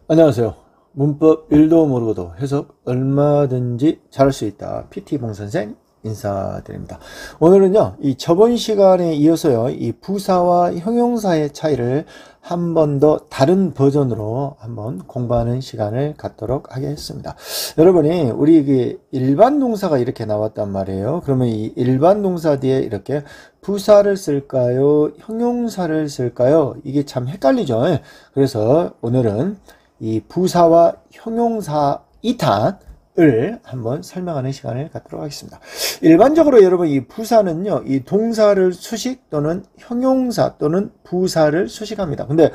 안녕하세요. 문법 1도 모르고도 해석 얼마든지 잘할 수 있다. PT봉선생 인사드립니다. 오늘은요, 이 저번 시간에 이어서요, 이 부사와 형용사의 차이를 한 번 더 다른 버전으로 한번 공부하는 시간을 갖도록 하겠습니다. 여러분이 우리 일반 동사가 이렇게 나왔단 말이에요. 그러면 이 일반 동사 뒤에 이렇게 부사를 쓸까요? 형용사를 쓸까요? 이게 참 헷갈리죠. 그래서 오늘은 이 부사와 형용사 2탄을 한번 설명하는 시간을 갖도록 하겠습니다. 일반적으로 여러분 이 부사는요, 이 동사를 수식 또는 형용사 또는 부사를 수식합니다. 근데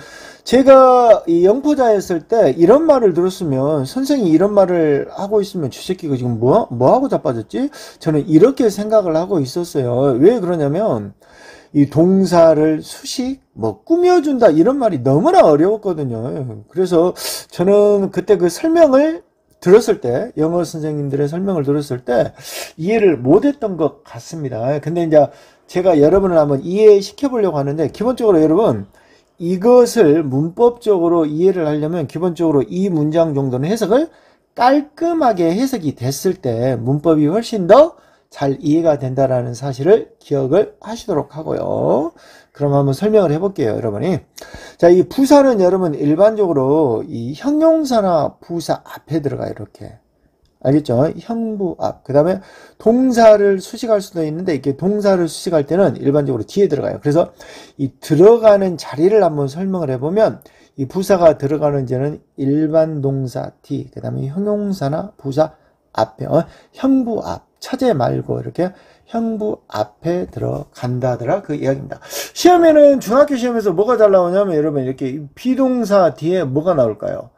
제가 이 영포자였을 때 이런 말을 들었으면, 선생님이 이런 말을 하고 있으면 저 새끼가 지금 뭐 하고 자빠졌지? 저는 이렇게 생각을 하고 있었어요. 왜 그러냐면 이 동사를 수식, 꾸며준다 이런 말이 너무나 어려웠거든요. 그래서 저는 그때 그 설명을 들었을 때, 영어 선생님들의 설명을 들었을 때 이해를 못했던 것 같습니다. 근데 이제 제가 여러분을 한번 이해시켜 보려고 하는데, 기본적으로 여러분 이것을 문법적으로 이해를 하려면 기본적으로 이 문장 정도는 해석을 깔끔하게 해석이 됐을 때 문법이 훨씬 더 잘 이해가 된다라는 사실을 기억을 하시도록 하고요. 그럼 한번 설명을 해볼게요, 여러분이. 자, 이 부사는 여러분 일반적으로 이 형용사나 부사 앞에 들어가요, 이렇게. 알겠죠? 형부 앞. 그 다음에 동사를 수식할 수도 있는데, 이렇게 동사를 수식할 때는 일반적으로 뒤에 들어가요. 그래서 이 들어가는 자리를 한번 설명을 해보면, 이 부사가 들어가는 자는 일반 동사 뒤, 그 다음에 형용사나 부사 앞에, 형부 앞. 차제 말고 이렇게 형부 앞에 들어간다더라, 그 이야기입니다. 시험에는, 중학교 시험에서 뭐가 잘 나오냐면 여러분 이렇게 비동사 뒤에 뭐가 나올까요?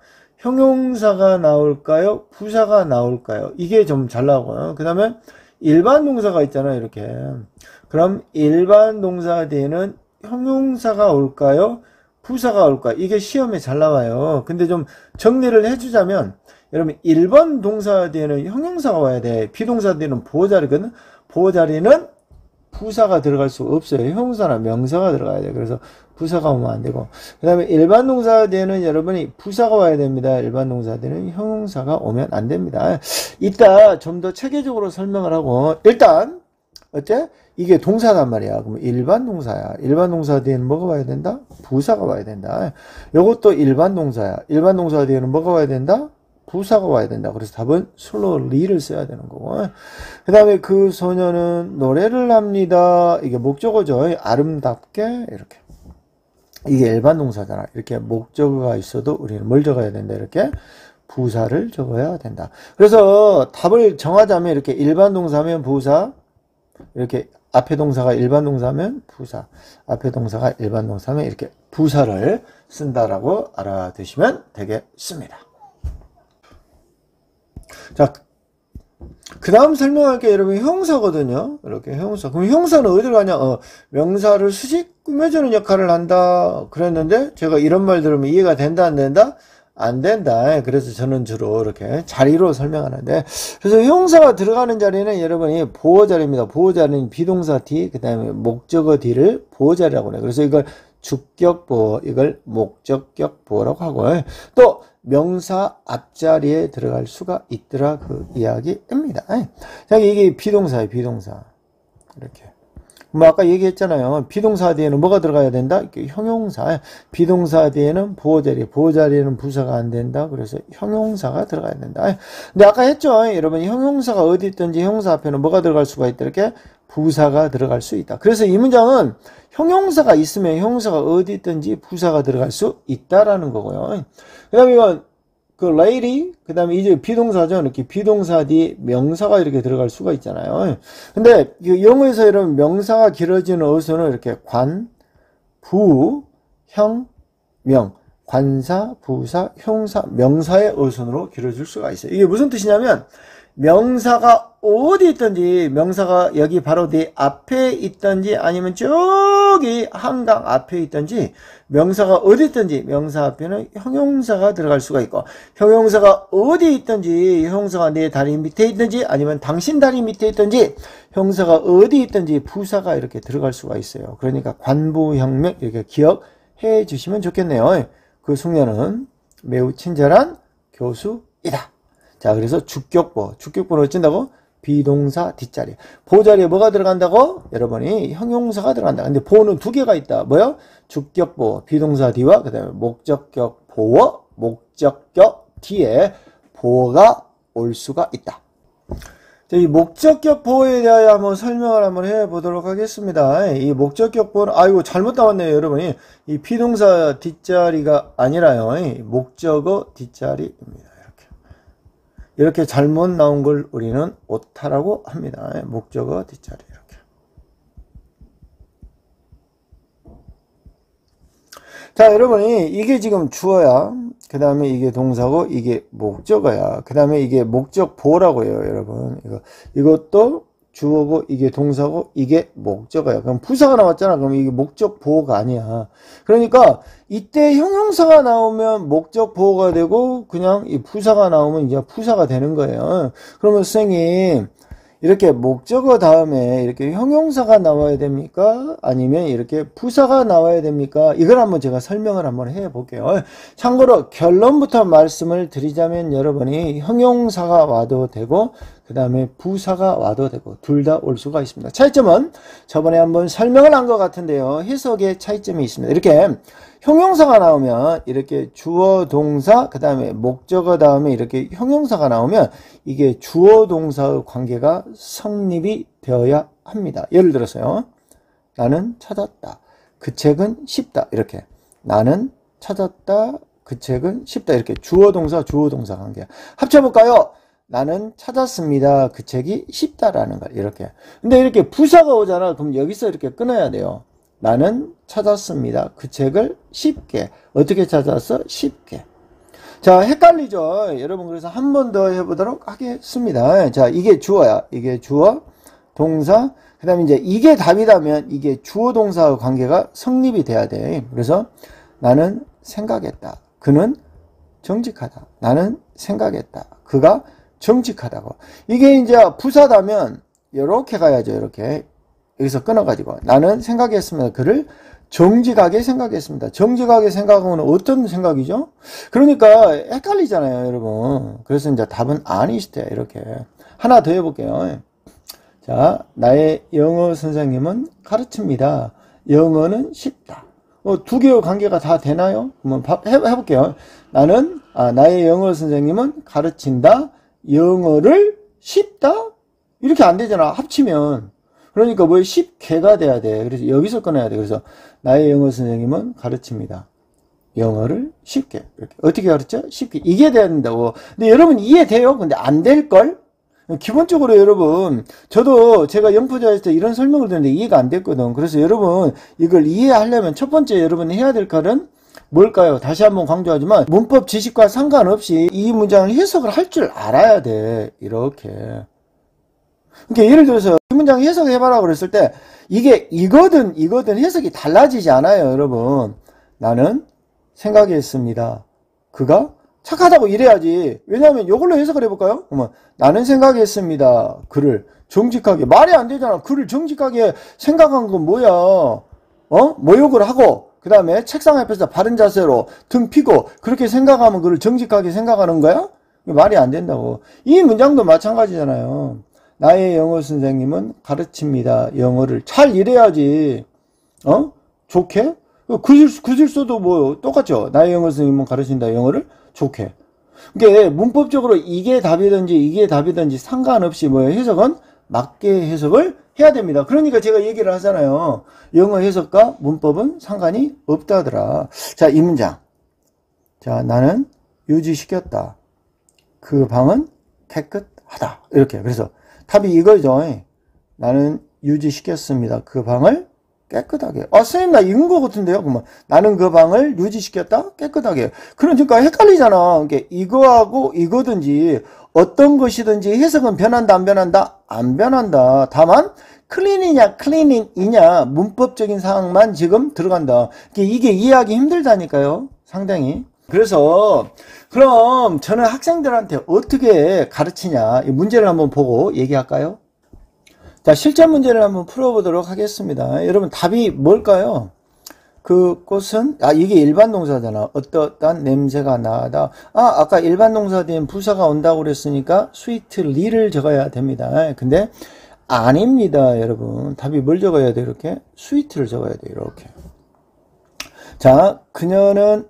형용사가 나올까요? 부사가 나올까요? 이게 좀 잘 나오고요. 그 다음에 일반 동사가 있잖아요, 이렇게. 그럼 일반 동사 뒤에는 형용사가 올까요? 부사가 올까요? 이게 시험에 잘 나와요. 근데 좀 정리를 해주자면, 여러분 1번 동사 뒤에는 형용사가 와야 돼. 비동사 뒤에는 보호자리거든. 보호자리는 부사가 들어갈 수 없어요. 형용사나 명사가 들어가야 돼. 그래서 부사가 오면 안 되고, 그 다음에 일반 동사 뒤에는 여러분이 부사가 와야 됩니다. 일반 동사 뒤에는 형용사가 오면 안 됩니다. 이따 좀 더 체계적으로 설명을 하고, 일단 어째? 이게 동사단 말이야. 그럼 일반 동사야. 일반 동사 뒤에는 뭐가 와야 된다? 부사가 와야 된다. 요것도 일반 동사야. 일반 동사 뒤에는 뭐가 와야 된다? 부사가 와야 된다. 그래서 답은 slowly를 써야 되는 거고. 그 다음에 그 소녀는 노래를 합니다. 이게 목적어죠. 아름답게, 이렇게. 이게 일반 동사잖아. 이렇게 목적어가 있어도 우리는 뭘 적어야 된다? 이렇게 부사를 적어야 된다. 그래서 답을 정하자면 이렇게 일반 동사면 부사, 이렇게 앞에 동사가 일반 동사면 부사, 앞에 동사가 일반 동사면 이렇게 부사를 쓴다라고 알아두시면 되겠습니다. 자, 그 다음 설명할 게 여러분 형사거든요. 이렇게 형사. 그럼 형사는 어디로 가냐? 명사를 수식, 꾸며주는 역할을 한다. 그랬는데, 제가 이런 말 들으면 이해가 된다, 안 된다? 안 된다. 그래서 저는 주로 이렇게 자리로 설명하는데, 그래서 형사가 들어가는 자리는 여러분이 보호자리입니다. 보호자리는 비동사 뒤, 그 다음에 목적어 뒤를 보호자리라고 해요. 그래서 이걸 주격보호, 이걸 목적격 보호라고 하고, 또 명사 앞자리에 들어갈 수가 있더라, 그 이야기입니다. 자, 이게 비동사예요, 비동사. 이렇게. 아까 얘기했잖아요. 비동사 뒤에는 뭐가 들어가야 된다? 이렇게 형용사. 비동사 뒤에는 보호자리, 보호자리에는 부사가 안 된다. 그래서 형용사가 들어가야 된다. 근데 아까 했죠. 여러분, 형용사가 어디 있든지 형용사 앞에는 뭐가 들어갈 수가 있다. 이렇게 부사가 들어갈 수 있다. 그래서 이 문장은 형용사가 있으면 형용사가 어디 있든지 부사가 들어갈 수 있다라는 거고요. 그 다음에 이건 그 lady, 그 다음에 이제 비동사죠. 이렇게 비동사 뒤 명사가 이렇게 들어갈 수가 있잖아요. 근데 영어에서 이런 명사가 길어지는 어순은 이렇게 관, 부, 형, 명. 관사, 부사, 형사, 명사의 어순으로 길어질 수가 있어요. 이게 무슨 뜻이냐면, 명사가 어디 있든지, 명사가 여기 바로 네 앞에 있든지 아니면 저기 한강 앞에 있든지, 명사가 어디 있든지 명사 앞에는 형용사가 들어갈 수가 있고, 형용사가 어디 있든지, 형용사가 내 다리 밑에 있든지 아니면 당신 다리 밑에 있든지, 형사가 어디 있든지 부사가 이렇게 들어갈 수가 있어요. 그러니까 관부형명 이렇게 기억해 주시면 좋겠네요. 그 숙녀는 매우 친절한 교수이다. 자, 그래서 주격보는 어쩐다고? 비동사 뒷자리. 보 자리에 뭐가 들어간다고? 여러분이 형용사가 들어간다. 근데 보는 두 개가 있다. 뭐요? 주격보, 비동사 뒤와 그 다음에 목적격 보어, 목적격 뒤에 보어가 올 수가 있다. 자, 이 목적격 보어에 대하여 한번 설명을 한번 해보도록 하겠습니다. 이 목적격 보어는, 아이고, 잘못 나왔네요, 여러분이. 이 비동사 뒷자리가 아니라요. 목적어 뒷자리입니다. 이렇게 잘못 나온 걸 우리는 오타라고 합니다. 목적어 뒷자리 이렇게. 자, 여러분이 이게 지금 주어야. 그 다음에 이게 동사고 이게 목적어야. 그 다음에 이게 목적 보라고요, 여러분. 이것도 주어고 이게 동사고 이게 목적어야. 그럼 부사가 나왔잖아. 그럼 이게 목적 보호가 아니야. 그러니까 이때 형용사가 나오면 목적 보호가 되고 그냥 이 부사가 나오면 이제 부사가 되는 거예요. 그러면 선생님 이렇게 목적어 다음에 이렇게 형용사가 나와야 됩니까? 아니면 이렇게 부사가 나와야 됩니까? 이걸 한번 제가 설명을 한번 해 볼게요. 참고로 결론부터 말씀을 드리자면 여러분이 형용사가 와도 되고 그 다음에 부사가 와도 되고 둘 다 올 수가 있습니다. 차이점은 저번에 한번 설명을 한 것 같은데요. 해석의 차이점이 있습니다. 이렇게 형용사가 나오면 이렇게 주어 동사 그 다음에 목적어 다음에 이렇게 형용사가 나오면 이게 주어 동사의 관계가 성립이 되어야 합니다. 예를 들어서요. 나는 찾았다. 그 책은 쉽다. 이렇게 나는 찾았다. 그 책은 쉽다. 이렇게 주어 동사 관계. 합쳐볼까요? 나는 찾았습니다. 그 책이 쉽다라는 거. 이렇게. 근데 이렇게 부사가 오잖아. 그럼 여기서 이렇게 끊어야 돼요. 나는 찾았습니다. 그 책을 쉽게. 어떻게 찾았어? 쉽게. 자, 헷갈리죠? 여러분, 그래서 한 번 더 해보도록 하겠습니다. 자, 이게 주어야. 이게 주어, 동사. 그 다음에 이제 이게 답이라면 이게 주어, 동사의 관계가 성립이 돼야 돼. 그래서 나는 생각했다. 그는 정직하다. 나는 생각했다. 그가 정직하다고. 이게 이제 부사다면 이렇게 가야죠. 이렇게. 여기서 끊어가지고 나는 생각했습니다. 그를 정직하게 생각했습니다. 정직하게 생각하면 어떤 생각이죠? 그러니까 헷갈리잖아요, 여러분. 그래서 이제 답은 아니시대. 이렇게 하나 더 해볼게요. 자, 나의 영어 선생님은 가르칩니다. 영어는 쉽다. 두 개의 관계가 다 되나요? 한번 해볼게요. 나의 영어 선생님은 가르친다. 영어를 쉽다? 이렇게 안 되잖아. 합치면. 그러니까 뭐 쉽게가 돼야 돼. 그래서 여기서 끊어야 돼. 그래서 나의 영어 선생님은 가르칩니다. 영어를 쉽게. 이렇게. 어떻게 가르쳐? 쉽게. 이게 돼야 된다고. 근데 여러분 이해돼요? 근데 안 될걸? 기본적으로 여러분, 저도 제가 영포자에서 이런 설명을 드렸는데 이해가 안 됐거든. 그래서 여러분 이걸 이해하려면 첫 번째 여러분이 해야 될 거는 뭘까요? 다시 한번 강조하지만 문법 지식과 상관없이 이 문장을 해석을 할 줄 알아야 돼. 이렇게. 그러니까 예를 들어서 이 문장 해석해봐라 그랬을 때 이게 이거든 해석이 달라지지 않아요, 여러분. 나는 생각했습니다. 그가 착하다고 이래야지. 왜냐하면 이걸로 해석을 해볼까요? 그러면 나는 생각했습니다. 그를 정직하게. 말이 안 되잖아. 그를 정직하게 생각한 건 뭐야? 모욕을 하고 그 다음에 책상 앞에서 바른 자세로 등 피고 그렇게 생각하면 그를 정직하게 생각하는 거야? 말이 안 된다고. 이 문장도 마찬가지잖아요. 나의 영어 선생님은 가르칩니다. 영어를 잘 이래야지. 좋게? 그 써도 뭐 똑같죠. 나의 영어 선생님은 가르친다. 영어를 좋게. 그게 문법적으로 이게 답이든지 상관없이 뭐 해석은 맞게 해석을 해야 됩니다. 그러니까 제가 얘기를 하잖아요. 영어 해석과 문법은 상관이 없다더라. 자, 이 문장. 자, 나는 유지시켰다. 그 방은 깨끗하다. 이렇게. 그래서 답이 이거죠. 나는 유지시켰습니다. 그 방을 깨끗하게. 선생님 나 읽은 거 같은데요? 그러면 나는 그 방을 유지시켰다? 깨끗하게. 그러니까 헷갈리잖아. 그러니까 이거하고 이거든지 어떤 것이든지 해석은 변한다 안 변한다? 안 변한다. 다만 클린이냐 클리닝이냐 문법적인 사항만 지금 들어간다. 이게 이해하기 힘들다니까요. 상당히. 그래서 그럼 저는 학생들한테 어떻게 가르치냐 이 문제를 한번 보고 얘기할까요? 자, 실전 문제를 한번 풀어보도록 하겠습니다. 여러분 답이 뭘까요? 그 꽃은, 이게 일반 동사잖아. 어떠한 냄새가 나다. 아까 일반 동사 뒤엔 부사가 온다고 그랬으니까 sweetly를 적어야 됩니다. 근데 아닙니다, 여러분. 답이 뭘 적어야 돼, 이렇게? sweet를 적어야 돼, 이렇게. 자, 그녀는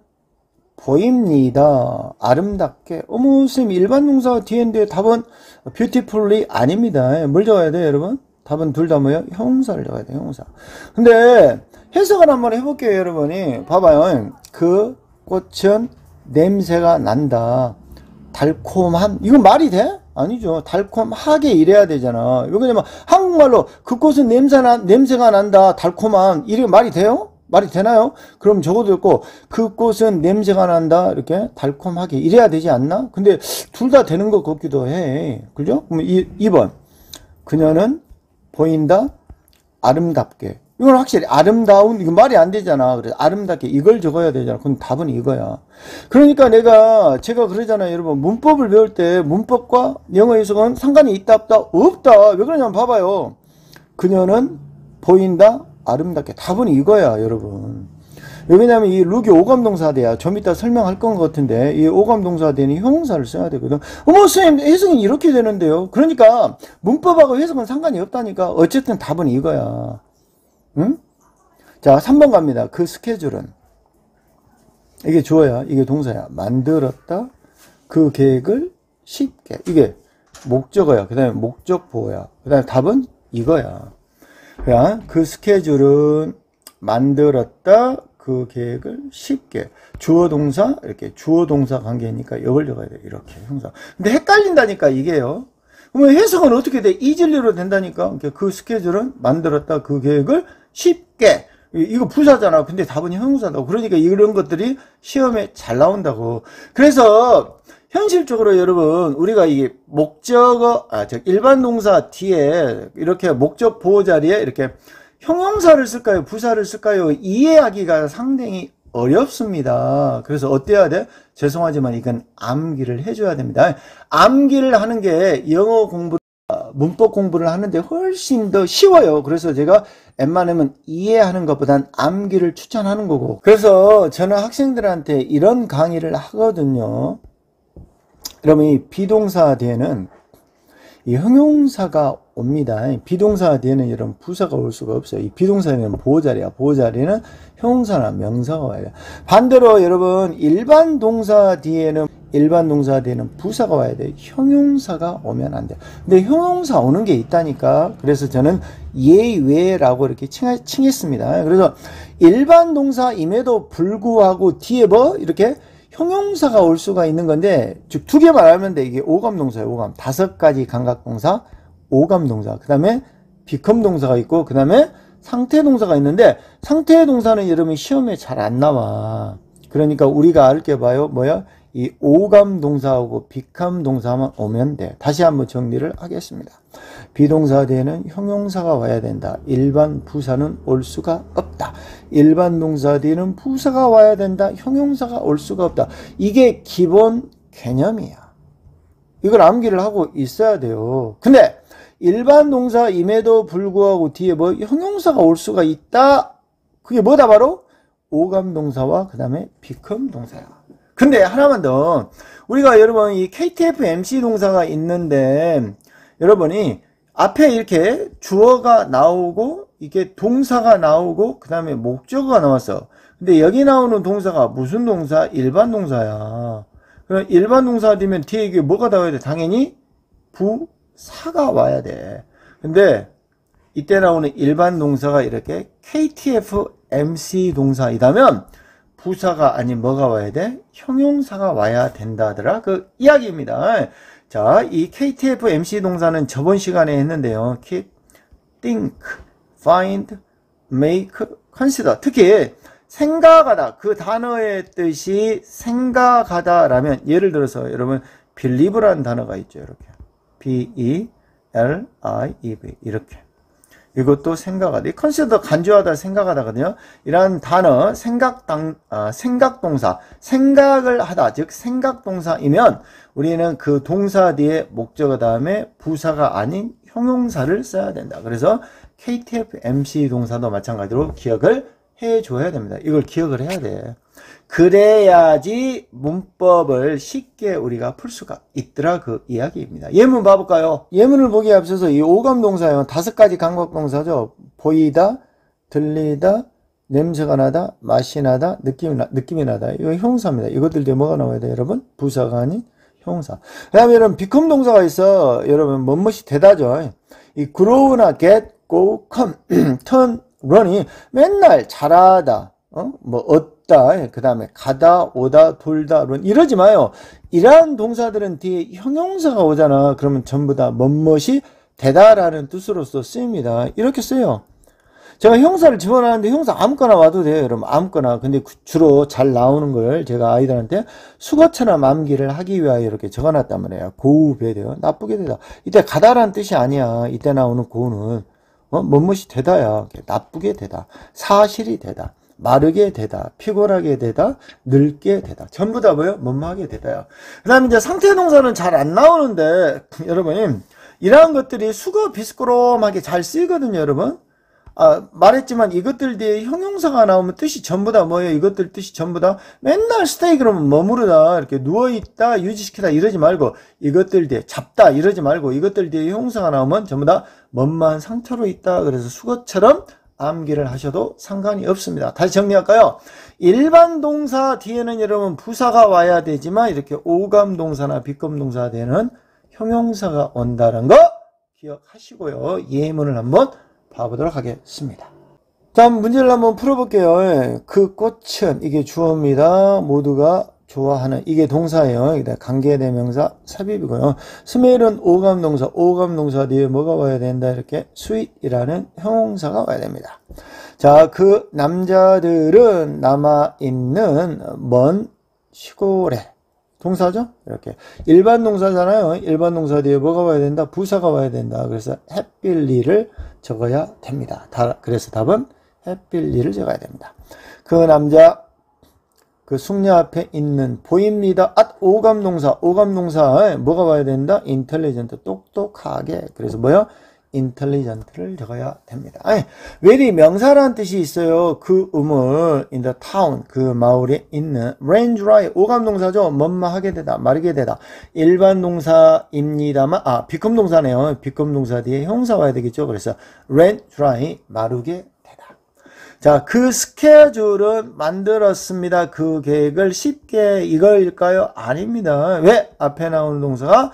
보입니다. 아름답게. 선생님, 일반 동사 뒤엔데 답은 beautifully 아닙니다. 뭘 적어야 돼, 여러분? 답은 둘 다 뭐예요? 형용사를 적어야 돼, 형용사. 근데, 해석을 한번 해볼게요, 여러분이. 봐봐요. 그 꽃은 냄새가 난다. 달콤한. 이건 말이 돼? 아니죠. 달콤하게 이래야 되잖아. 왜냐면 한국말로 그 꽃은 냄새가 난다. 달콤한. 이게 말이 돼요? 말이 되나요? 그럼 적어도 있고, 그 꽃은 냄새가 난다. 이렇게 달콤하게 이래야 되지 않나? 근데 둘 다 되는 것 같기도 해. 그죠? 그럼 2번. 그녀는 보인다. 아름답게. 이건 확실히 아름다운, 이거 말이 안 되잖아. 그래서 아름답게 이걸 적어야 되잖아. 그럼 답은 이거야. 그러니까 제가 그러잖아요. 여러분, 문법을 배울 때 문법과 영어 해석은 상관이 있다, 없다? 없다. 왜 그러냐면 봐봐요. 그녀는 보인다, 아름답게. 답은 이거야, 여러분. 왜냐면 이 룩이 오감동사대야. 좀 이따 설명할 건 같은데, 이 오감동사대는 형용사를 써야 되거든. 선생님, 해석은 이렇게 되는데요. 그러니까 문법하고 해석은 상관이 없다니까. 어쨌든 답은 이거야. 응? 자, 3번 갑니다. 그 스케줄은. 이게 주어야. 이게 동사야. 만들었다. 그 계획을 쉽게. 이게 목적어야. 그 다음에 목적보호야. 그 다음에 답은 이거야. 그 스케줄은 만들었다. 그 계획을 쉽게. 주어 동사, 이렇게 주어 동사 관계니까 이걸 적어야 돼. 이렇게 형사. 근데 헷갈린다니까, 이게요. 그러면 해석은 어떻게 돼? 이진리로 된다니까. 그 스케줄은 만들었다. 그 계획을 쉽게. 이거 부사잖아. 근데 답은 형용사다. 그러니까 이런 것들이 시험에 잘 나온다고. 그래서 현실적으로 여러분, 우리가 이게 목적어, 일반 동사 뒤에 이렇게 목적 보호 자리에 이렇게 형용사를 쓸까요? 부사를 쓸까요? 이해하기가 상당히 어렵습니다. 그래서 어때야 돼? 죄송하지만 이건 암기를 해줘야 됩니다. 암기를 하는 게 영어 문법 공부를 하는데 훨씬 더 쉬워요. 그래서 제가 웬만하면 이해하는 것보단 암기를 추천하는 거고. 그래서 저는 학생들한테 이런 강의를 하거든요. 그러면 이 비동사 뒤에는 이 형용사가 옵니다. 비동사 뒤에는 이런 부사가 올 수가 없어요. 이 비동사에는 보호자리야. 보호자리는 형용사나 명사가 와요. 반대로 여러분 일반 동사 뒤에는 부사가 와야 돼. 형용사가 오면 안 돼. 근데 형용사 오는 게 있다니까. 그래서 저는 예외라고 이렇게 칭했습니다. 그래서 일반 동사임에도 불구하고 뒤에 이렇게 형용사가 올 수가 있는 건데, 즉, 두 개 말하면 돼. 이게 오감동사예요, 오감. 5가지 감각동사, 오감동사. 그 다음에 비컴동사가 있고, 그 다음에 상태동사가 있는데, 상태동사는 여러분 시험에 잘 안 나와. 그러니까 우리가 알 게 봐요. 이 오감동사하고 비감동사만 오면 돼. 다시 한번 정리를 하겠습니다. 비동사 뒤에는 형용사가 와야 된다. 일반 부사는 올 수가 없다. 일반 동사 뒤에는 부사가 와야 된다. 형용사가 올 수가 없다. 이게 기본 개념이야. 이걸 암기를 하고 있어야 돼요. 근데 일반 동사임에도 불구하고 뒤에 형용사가 올 수가 있다. 그게 뭐다 바로? 오감동사와 그 다음에 비컴동사야. 근데 하나만 더, 우리가 여러분 이 KTF MC 동사가 있는데 여러분이 앞에 이렇게 주어가 나오고 이게 동사가 나오고 그 다음에 목적어가 나왔어. 근데 여기 나오는 동사가 무슨 동사? 일반 동사야. 그럼 일반 동사 되면 뒤에 이게 뭐가 나와야 돼? 당연히 부사가 와야 돼. 근데 이때 나오는 일반 동사가 이렇게 KTF MC 동사이다면 부사가 아닌 뭐가 와야 돼? 형용사가 와야 된다더라. 그 이야기입니다. 자, 이 KTF MC 동사는 저번 시간에 했는데요. keep, think, find, make, consider. 특히 생각하다. 그 단어의 뜻이 생각하다라면 예를 들어서 여러분 believe라는 단어가 있죠. 이렇게. B-E-L-I-E-V 이렇게. 이것도 생각하다. 이 컨시더 간주하다, 생각하다거든요. 이러한 단어, 생각동사, 생각을 하다, 즉 생각동사이면 우리는 그 동사 뒤에 목적어 다음에 부사가 아닌 형용사를 써야 된다. 그래서 KTF MC 동사도 마찬가지로 기억을 해줘야 됩니다. 이걸 기억을 해야 돼. 그래야지 문법을 쉽게 우리가 풀 수가 있더라, 그 이야기입니다. 예문 봐볼까요? 예문을 보기에 앞서서 이 오감동사요, 5가지 강박동사죠. 보이다, 들리다, 냄새가 나다, 맛이 나다, 느낌이 나다. 이거 형사입니다. 이것들 뭐가 나와야 돼요, 여러분? 부사가 아닌 형사. 그 다음에 여러분, become 동사가 있어. 여러분, 뭐뭇이 되다죠. 이 grow나 get, go, come, turn, run이 맨날 잘하다, 얻다, 그 다음에 가다, 오다, 돌다, run. 이러지 마요. 이러한 동사들은 뒤에 형용사가 오잖아. 그러면 전부 다 뭐뭇이 되다라는 뜻으로서 쓰입니다. 이렇게 써요. 제가 형사를 집어넣었는데 형사 아무거나 와도 돼요, 여러분. 아무거나. 근데 주로 잘 나오는 걸 제가 아이들한테 수거처럼 암기를 하기 위하여 이렇게 적어놨단 말이에요. 고우배 돼요. 나쁘게 되다. 이때 가다라는 뜻이 아니야. 이때 나오는 고우는 뭐뭇이 되다야. 나쁘게 되다. 사실이 되다. 마르게 되다. 피곤하게 되다. 늙게 되다. 전부 다 뭐예요? 뭐뭐하게 되다야. 그 다음에 이제 상태동사는 잘 안 나오는데 여러분, 이러한 것들이 수거 비스끄럼하게 잘 쓰이거든요, 여러분. 말했지만 이것들 뒤에 형용사가 나오면 뜻이 전부 다 뭐예요? 이것들 뜻이 전부 다 맨날 스테이 그러면 머무르다, 이렇게 누워있다, 유지시키다 이러지 말고, 이것들 뒤에 잡다 이러지 말고, 이것들 뒤에 형용사가 나오면 전부 다 뭔만 상태로 있다. 그래서 수거처럼 암기를 하셔도 상관이 없습니다. 다시 정리할까요? 일반 동사 뒤에는 여러분 부사가 와야 되지만 이렇게 오감동사나 빗검동사 뒤에는 형용사가 온다는 거 기억하시고요. 예문을 한번 봐보도록 하겠습니다. 다음 문제를 한번 풀어볼게요. 그 꽃은, 이게 주어입니다. 모두가 좋아하는, 이게 동사예요. 관계대명사 삽입이고요. 스멜은 오감동사, 오감동사 뒤에 뭐가 와야 된다? 이렇게 sweet이라는 형용사가 와야 됩니다. 자, 그 남자들은 남아있는 먼 시골에, 동사죠? 이렇게. 일반 동사잖아요. 일반 동사 뒤에 뭐가 와야 된다? 부사가 와야 된다. 그래서 햇빌리를 적어야 됩니다. 그래서 답은 햇빌리를 적어야 됩니다. 그 남자, 그 숙녀 앞에 있는 보입니다. 오감동사, 오감동사 뭐가 와야 된다? intelligent, 똑똑하게. 그래서 뭐요? intelligent를 적어야 됩니다. very 명사라는 뜻이 있어요. 그 우물 in the town, 그 마을에 있는 rain dry, 오감동사죠. 뭐뭐하게 되다, 마르게 되다. 일반 동사입니다만 become 동사네요. become 동사 뒤에 형사 와야 되겠죠. 그래서 rain dry, 마르게 되다. 자, 그 스케줄은 만들었습니다. 그 계획을 쉽게, 이거일까요? 아닙니다. 왜? 앞에 나오는 동사가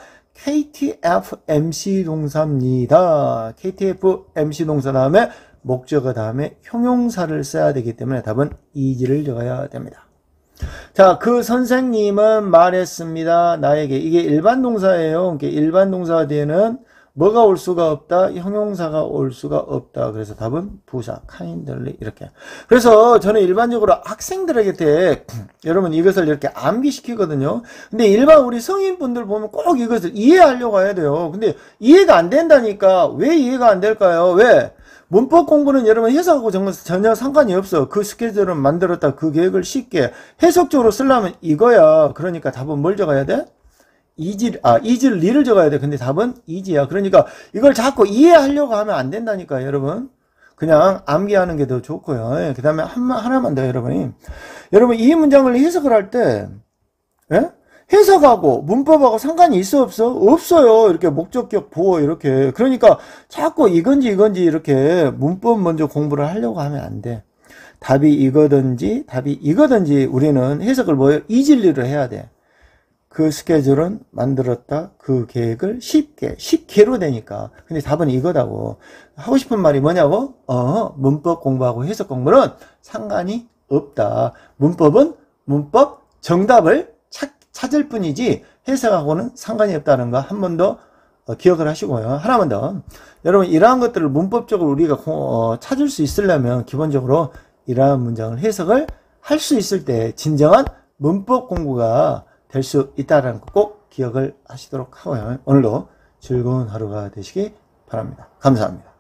KTFMC 동사입니다. KTFMC 동사 다음에 목적어 다음에 형용사를 써야 되기 때문에 답은 easy를 적어야 됩니다. 자, 그 선생님은 말했습니다. 나에게. 이게 일반 동사예요. 그러니까 일반 동사 뒤에는 뭐가 올 수가 없다? 형용사가 올 수가 없다. 그래서 답은 부사, kindly 이렇게. 그래서 저는 일반적으로 학생들에게 여러분 이것을 이렇게 암기시키거든요. 근데 일반 우리 성인분들 보면 꼭 이것을 이해하려고 해야 돼요. 근데 이해가 안 된다니까. 왜 이해가 안 될까요? 왜? 문법 공부는 여러분 해석하고 전혀 상관이 없어. 그 스케줄을 만들었다. 그 계획을 쉽게 해석적으로 쓰려면 이거야. 그러니까 답은 뭘 적어야 돼? easy를 적어야 돼. 근데 답은 easy야. 그러니까 이걸 자꾸 이해하려고 하면 안 된다니까, 여러분. 그냥 암기하는 게 더 좋고요. 그 다음에 하나만 더, 여러분이. 여러분, 이 문장을 해석을 할 때, 해석하고 문법하고 상관이 있어, 없어? 없어요. 이렇게 목적격, 보어, 이렇게. 그러니까 자꾸 이건지 이렇게 문법 먼저 공부를 하려고 하면 안 돼. 답이 이거든지 우리는 해석을 easy로 해야 돼. 그 스케줄은 만들었다. 그 계획을 쉽게로 되니까. 근데 답은 이거다고. 하고 싶은 말이 뭐냐고? 문법 공부하고 해석 공부는 상관이 없다. 문법은 문법 정답을 찾을 뿐이지 해석하고는 상관이 없다는 거 한 번 더 기억을 하시고요. 하나만 더. 여러분, 이러한 것들을 문법적으로 우리가 찾을 수 있으려면 기본적으로 이러한 문장을 해석을 할 수 있을 때 진정한 문법 공부가 될 수 있다는 거 꼭 기억을 하시도록 하고요. 오늘도 즐거운 하루가 되시기 바랍니다. 감사합니다.